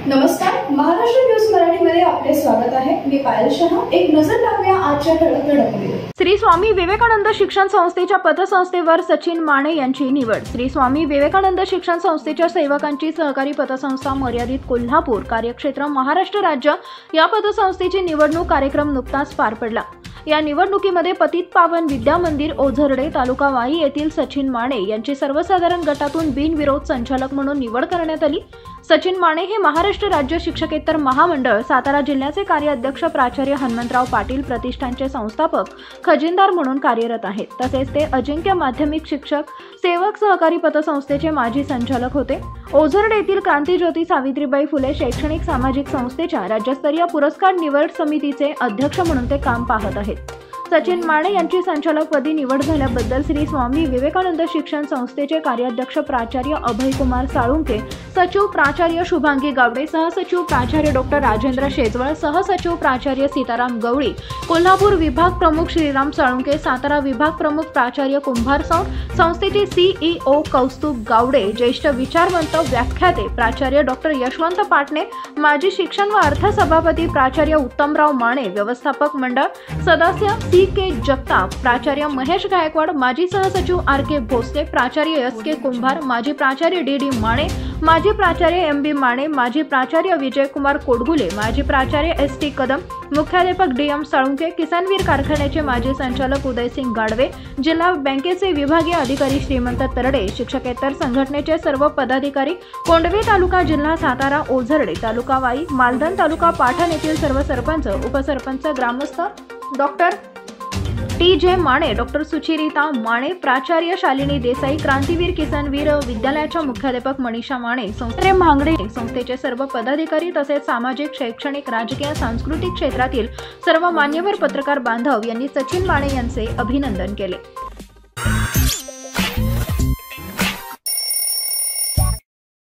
नमस्कार, महाराष्ट्र न्यूज मराठीमध्ये आपले स्वागत आहे। मी पायल शहा। एक नजर टाकूया आजच्या ठळक घडामोडींवर। श्री स्वामी विवेकानंद शिक्षण संस्थेच्या पतसंस्थेवर सचिन माने यांची निवड। श्री स्वामी विवेकानंद शिक्षण संस्थेच्या सेवकांची सहकारी पतसंस्था मर्यादित कोल्हापूर कार्यक्षेत्र महाराष्ट्र राज्य या पतसंस्थेची निवडणूक कार्यक्रम नुकताच पार पडला। या निवडणुकीमध्ये पतित पावन विद्या मंदिर ओझरडे तालुका वाई येथील सचिन माने यांची सर्वसाधारण गटातून बिनविरोध संचालक म्हणून निवड करण्यात आली। सचिन माने हे महाराष्ट्र राज्य शिक्षकेतर महामंडळ सातारा जिल्ह्याचे कार्याध्यक्ष प्राचार्य हनुमंतराव पाटील प्रतिष्ठानचे संस्थापक खजिनदार म्हणून कार्यरत आहेत। तसेच ते अजिंक्य माध्यमिक शिक्षक सेवक सहकारी पतसंस्थेचे माजी संचालक होते। ओझरडे येथील क्रांतीज्योती सावित्रीबाई फुले शैक्षणिक सामाजिक संस्थेच्या राज्यस्तरीय पुरस्कार निवड समितीचे अध्यक्ष म्हणून ते काम पाहत आहेत। सचिन माने यांची संचालकपदी निवड झाल्याबद्दल श्री स्वामी विवेकानंद शिक्षण संस्थेचे कार्याध्यक्ष प्राचार्य अभयकुमार साळुंके, सचिव प्राचार्य शुभांगी गावडे, सहसचिव प्राचार्य डॉक्टर राजेंद्र शेजवळ, सहसचिव प्राचार्य सीताराम गवळी, कोल्हापूर विभाग प्रमुख श्रीराम साळुंके, सातारा विभाग प्रमुख प्राचार्य कुंभार सावंत, संस्थेचे सीईओ कौस्तुभ गावडे, ज्येष्ठ विचारवंत व्याख्याते प्राचार्य डॉक्टर यशवंत पाटणे, माजी शिक्षण व अर्थ सभापती प्राचार्य उत्तमराव माने, व्यवस्थापक मंडळ सदस्य के जगताप, प्राचार्य महेश गायकवाड, माजी सहसचिव आर.के. भोसले, प्राचार्य एस.के. कुंभार, माजी प्राचार्य डी.डी. माने, माजी प्राचार्य एम.बी. माने, माजी प्राचार्य विजयकुमार कोडगुले, माजी प्राचार्य एस.टी. कदम, मुख्याध्यापक डी.एम. साळुंके, किसानवीर कारखान्याचे माजी संचालक उदयसिंग गाडवे, जिल्हा बँकेचे विभागीय अधिकारी श्रीमंत तरडे, शिक्षकेतर संघटनेचे सर्व पदाधिकारी, कोंडवे तालुका जिल्हा सातारा, ओझरडे तालुका वाई, मालधन तालुका पाटण येथील सर्व सरपंच, उपसरपंच, ग्रामस्थ, doctor T J. Mane, doctor Suchirita Mane, प्राचार्य शालिनी देसाई, क्रांतीवीर किसानवीर विद्यालयाच्या मुख्याध्यापक मनीषा माने, संस्थे भांगडे, संस्थेचे सर्व पदाधिकारी तसेच सामाजिक, शैक्षणिक, राजकीय, सांस्कृतिक क्षेत्रातील सर्व मान्यवर पत्रकार बांधव यांनी सचिन माने यांचे अभिनंदन केले।